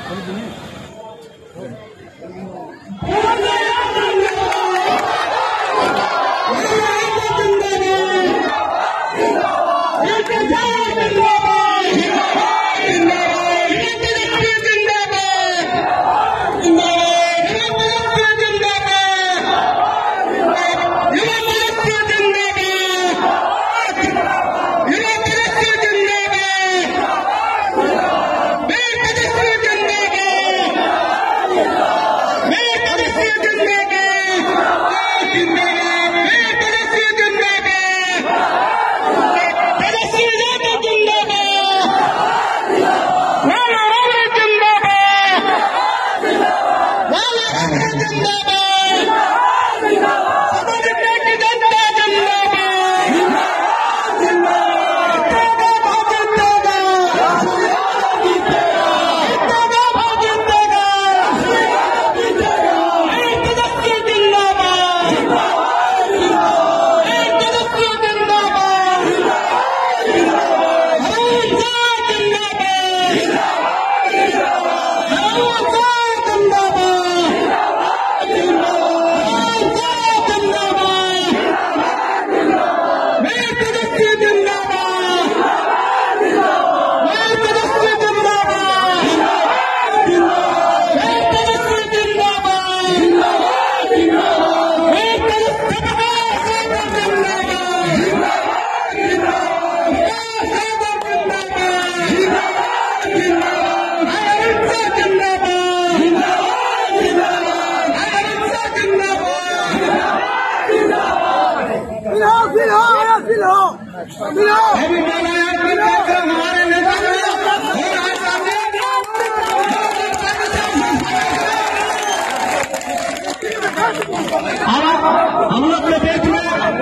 हम लोग के देश में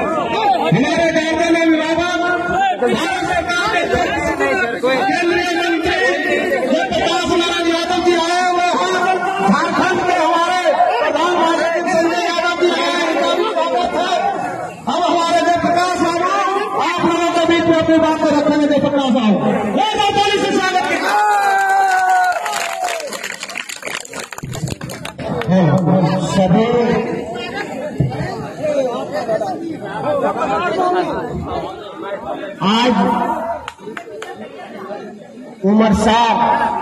हमारे राज्य में केंद्रीय मंत्री प्रकाश नारायण यादव जी आए हुए हैं। झारखंड के हमारे प्रधानमंत्री संजय यादव जी आए हैं, स्वागत है। अब हमारे जयप्रकाश बाबू आप लोगों के बीच में अपनी बात रखेंगे। जयप्रकाश बाबू से स्वागत सभी आज उमर साहब